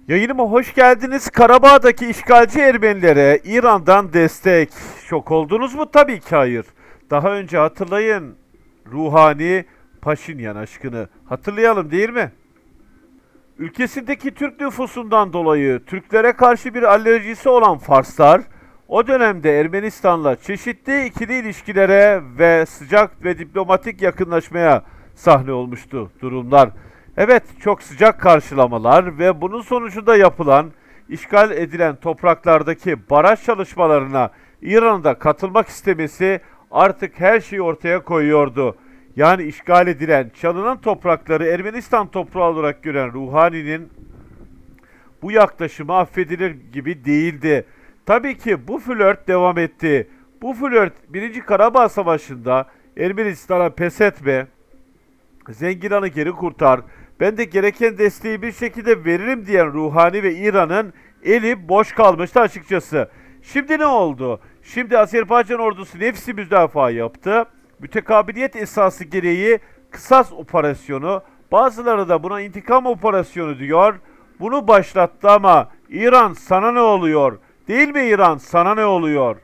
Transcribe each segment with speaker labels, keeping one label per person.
Speaker 1: Yayınıma hoş geldiniz. Karabağ'daki işgalci Ermenilere İran'dan destek. Şok oldunuz mu? Tabii ki hayır. Daha önce hatırlayın Ruhani Paşinyan aşkını. Hatırlayalım değil mi? Ülkesindeki Türk nüfusundan dolayı Türklere karşı bir alerjisi olan Farslar, o dönemde Ermenistan'la çeşitli ikili ilişkilere ve sıcak ve diplomatik yakınlaşmaya sahne olmuştu durumlar. Evet, çok sıcak karşılamalar ve bunun sonucunda yapılan işgal edilen topraklardaki baraj çalışmalarına İran'ın da katılmak istemesi artık her şeyi ortaya koyuyordu. Yani işgal edilen, çalınan toprakları Ermenistan toprağı olarak gören Ruhani'nin bu yaklaşımı affedilir gibi değildi. Tabii ki bu flört devam etti. Bu flört 1. Karabağ Savaşı'nda Ermenistan'a pes etme, Zengilan'ı geri kurtar, ben de gereken desteği bir şekilde veririm diyen Ruhani ve İran'ın eli boş kalmıştı açıkçası. Şimdi ne oldu? Şimdi Azerbaycan ordusu nefsi müdafaa yaptı. Mütekabiliyet esası gereği kısas operasyonu, bazıları da buna intikam operasyonu diyor. Bunu başlattı ama İran sana ne oluyor? Değil mi İran sana ne oluyor?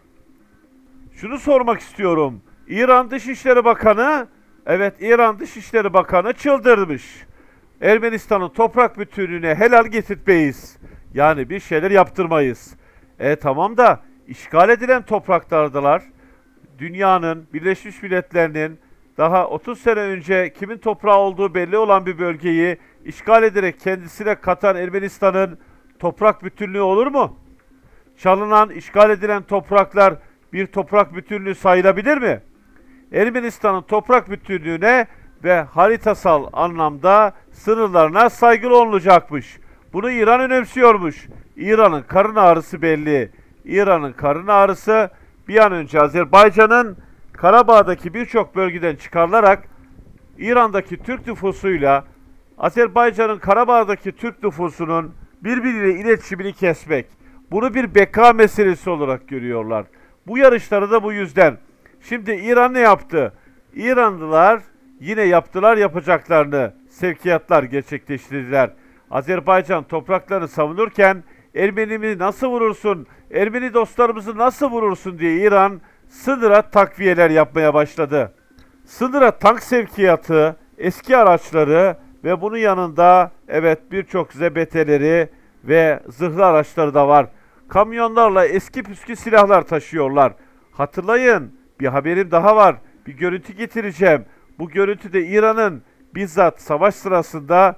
Speaker 1: Şunu sormak istiyorum. İran Dışişleri Bakanı, evet İran Dışişleri Bakanı çıldırmış. Ermenistan'ın toprak bütünlüğüne helal getirtmeyiz. Yani bir şeyler yaptırmayız. Tamam da işgal edilen topraklardalar. Dünyanın, Birleşmiş Milletler'in daha 30 sene önce kimin toprağı olduğu belli olan bir bölgeyi işgal ederek kendisine katan Ermenistan'ın toprak bütünlüğü olur mu? Çalınan, işgal edilen topraklar bir toprak bütünlüğü sayılabilir mi? Ermenistan'ın toprak bütünlüğüne ve haritasal anlamda sınırlarına saygılı olunacakmış. Bunu İran önemsiyormuş. İran'ın karın ağrısı belli. İran'ın karın ağrısı bir an önce Azerbaycan'ın Karabağ'daki birçok bölgeden çıkarılarak İran'daki Türk nüfusuyla Azerbaycan'ın Karabağ'daki Türk nüfusunun birbiriyle iletişimini kesmek. Bunu bir beka meselesi olarak görüyorlar. Bu yarışları da bu yüzden. Şimdi İran ne yaptı? İranlılar yine yaptılar yapacaklarını. Sevkiyatlar gerçekleştirdiler. Azerbaycan topraklarını savunurken Ermenimi nasıl vurursun, Ermeni dostlarımızı nasıl vurursun diye İran sınıra takviyeler yapmaya başladı. Sınıra tank sevkiyatı, eski araçları ve bunun yanında evet birçok zebeteleri ve zırhlı araçları da var. Kamyonlarla eski püskü silahlar taşıyorlar. Hatırlayın, bir haberim daha var. Bir görüntü getireceğim. Bu görüntüde İran'ın bizzat savaş sırasında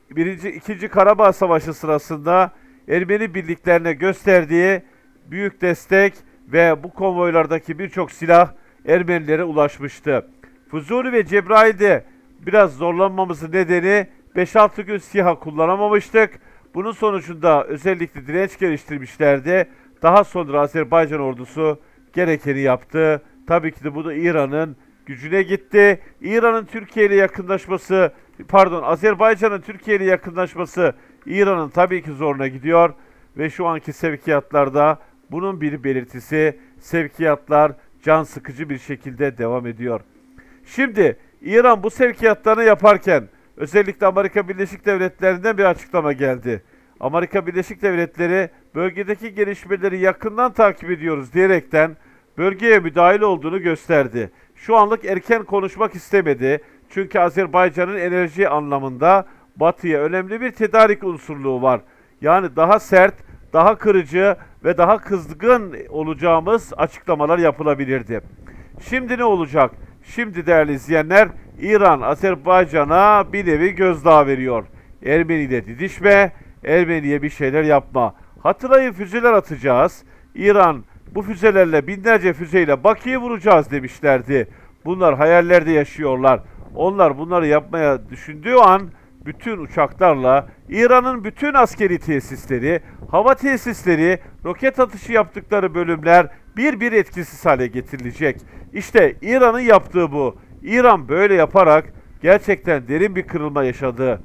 Speaker 1: 2. Karabağ Savaşı sırasında Ermeni birliklerine gösterdiği büyük destek ve bu konvoylardaki birçok silah Ermenilere ulaşmıştı. Fuzuli ve Cebrail'de biraz zorlanmamızın nedeni 5-6 gün SİHA kullanamamıştık. Bunun sonucunda özellikle direnç geliştirmişlerdi. Daha sonra Azerbaycan ordusu gerekeni yaptı. Tabii ki de bu da İran'ın gücüne gitti. İran'ın Türkiye ile yakınlaşması, Azerbaycan'ın Türkiye ile yakınlaşması İran'ın tabii ki zoruna gidiyor. Ve şu anki sevkiyatlarda bunun bir belirtisi, sevkiyatlar can sıkıcı bir şekilde devam ediyor. Şimdi İran bu sevkiyatlarını yaparken özellikle Amerika Birleşik Devletleri'nden bir açıklama geldi. Amerika Birleşik Devletleri bölgedeki gelişmeleri yakından takip ediyoruz diyerekten bölgeye müdahil olduğunu gösterdi. Şu anlık erken konuşmak istemedi. Çünkü Azerbaycan'ın enerji anlamında Batı'ya önemli bir tedarik unsurluğu var. Yani daha sert, daha kırıcı ve daha kızgın olacağımız açıklamalar yapılabilirdi. Şimdi ne olacak? Şimdi değerli izleyenler, İran Azerbaycan'a bir nevi gözdağı veriyor. Ermeni ile didişme, Ermeniye bir şeyler yapma. Hatırlayın, füzeler atacağız. İran bu füzelerle, binlerce füzeyle Bakü'ye vuracağız demişlerdi. Bunlar hayallerde yaşıyorlar. Onlar bunları yapmaya düşündüğü an bütün uçaklarla İran'ın bütün askeri tesisleri, hava tesisleri, roket atışı yaptıkları bölümler bir etkisiz hale getirilecek. İşte İran'ın yaptığı bu. İran böyle yaparak gerçekten derin bir kırılma yaşadı.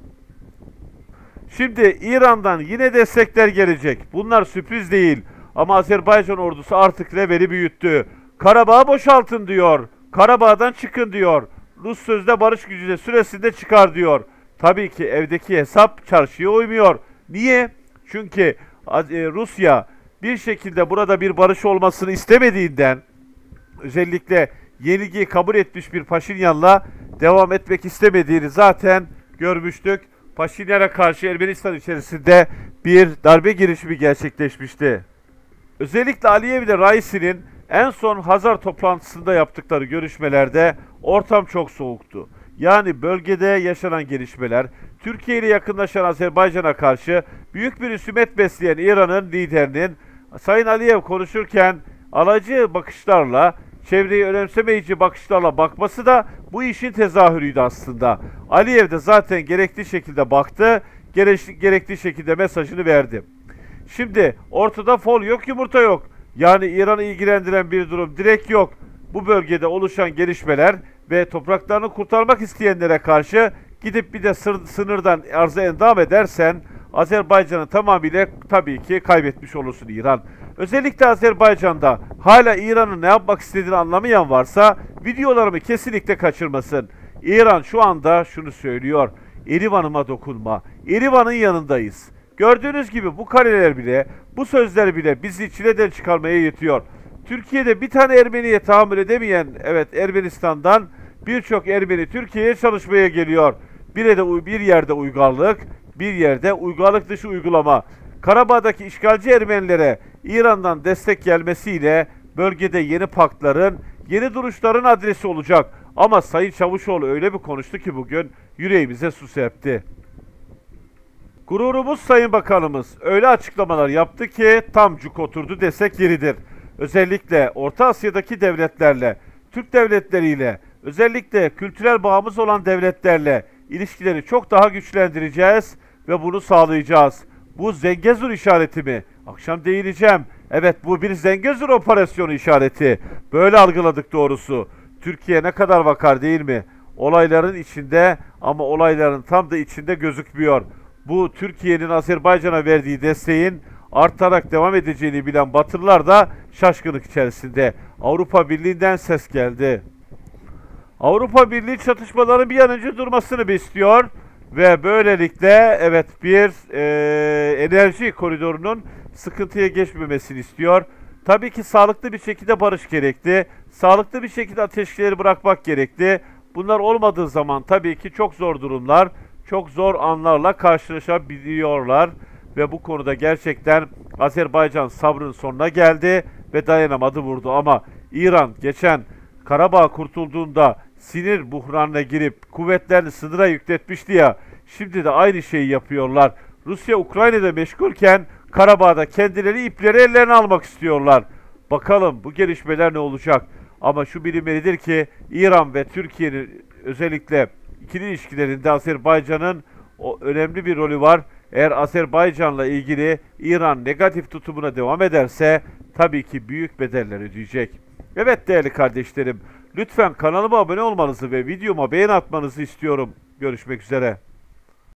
Speaker 1: Şimdi İran'dan yine destekler gelecek. Bunlar sürpriz değil. Ama Azerbaycan ordusu artık leveli büyüttü. Karabağ'ı boşaltın diyor. Karabağ'dan çıkın diyor. Rus sözde barış gücüne süresinde çıkar diyor. Tabii ki evdeki hesap çarşıya uymuyor. Niye? Çünkü Rusya bir şekilde burada bir barış olmasını istemediğinden, özellikle yenilgiyi kabul etmiş bir Paşinyan'la devam etmek istemediğini zaten görmüştük. Paşinyan'a karşı Ermenistan içerisinde bir darbe girişimi gerçekleşmişti. Özellikle Aliyev ile Raisi'nin en son Hazar toplantısında yaptıkları görüşmelerde ortam çok soğuktu. Yani bölgede yaşanan gelişmeler, Türkiye ile yakınlaşan Azerbaycan'a karşı büyük bir husumet besleyen İran'ın liderinin Sayın Aliyev konuşurken alaycı bakışlarla, çevreyi önemsemeyici bakışlarla bakması da bu işin tezahürüydü aslında. Aliyev de zaten gerektiği şekilde baktı, gerektiği şekilde mesajını verdi. Şimdi ortada fol yok, yumurta yok. Yani İran'ı ilgilendiren bir durum direkt yok. Bu bölgede oluşan gelişmeler ve topraklarını kurtarmak isteyenlere karşı gidip bir de sınırdan arıza endam edersen Azerbaycan'ı tamamıyla tabii ki kaybetmiş olursun İran. Özellikle Azerbaycan'da hala İran'ın ne yapmak istediğini anlamayan varsa videolarımı kesinlikle kaçırmasın. İran şu anda şunu söylüyor: Erivan'ıma dokunma. Erivan'ın yanındayız. Gördüğünüz gibi bu kareler bile, bu sözler bile bizi çileden çıkarmaya yetiyor. Türkiye'de bir tane Ermeniye tahammül edemeyen, evet, Ermenistan'dan birçok Ermeni Türkiye'ye çalışmaya geliyor. Bir yerde uygarlık, bir yerde uygarlık dışı uygulama. Karabağ'daki işgalci Ermenilere İran'dan destek gelmesiyle bölgede yeni paktların, yeni duruşların adresi olacak. Ama Sayın Çavuşoğlu öyle bir konuştu ki bugün yüreğimize su serpti. Gururumuz Sayın Bakanımız öyle açıklamalar yaptı ki tam cuk oturdu desek yeridir. Özellikle Orta Asya'daki devletlerle, Türk devletleriyle, özellikle kültürel bağımız olan devletlerle ilişkileri çok daha güçlendireceğiz ve bunu sağlayacağız. Bu Zengezur işareti mi? Akşam değineceğim. Evet, bu bir Zengezur operasyonu işareti. Böyle algıladık doğrusu. Türkiye ne kadar vakar değil mi? Olayların içinde ama olayların tam da içinde gözükmüyor. Bu Türkiye'nin Azerbaycan'a verdiği desteğin artarak devam edeceğini bilen Batılılar da şaşkınlık içerisinde. Avrupa Birliği'nden ses geldi. Avrupa Birliği çatışmaların bir an önce durmasını istiyor ve böylelikle evet bir enerji koridorunun sıkıntıya geçmemesini istiyor. Tabii ki sağlıklı bir şekilde barış gerekli. Sağlıklı bir şekilde ateşleri bırakmak gerekli. Bunlar olmadığı zaman tabii ki çok zor durumlar, çok zor anlarla karşılaşabiliyorlar. Ve bu konuda gerçekten Azerbaycan sabrın sonuna geldi ve dayanamadı, vurdu. Ama İran geçen Karabağ kurtulduğunda sinir buhranına girip kuvvetlerini sınıra yükletmişti ya, şimdi de aynı şeyi yapıyorlar. Rusya Ukrayna'da meşgulken Karabağ'da kendileri ipleri ellerine almak istiyorlar. Bakalım bu gelişmeler ne olacak? Ama şu bilinmelidir ki İran ve Türkiye'nin özellikle ikili ilişkilerinde Azerbaycan'ın önemli bir rolü var. Eğer Azerbaycan'la ilgili İran negatif tutumuna devam ederse tabii ki büyük bedeller ödeyecek. Evet değerli kardeşlerim, lütfen kanalıma abone olmanızı ve videoma beğeni atmanızı istiyorum. Görüşmek üzere.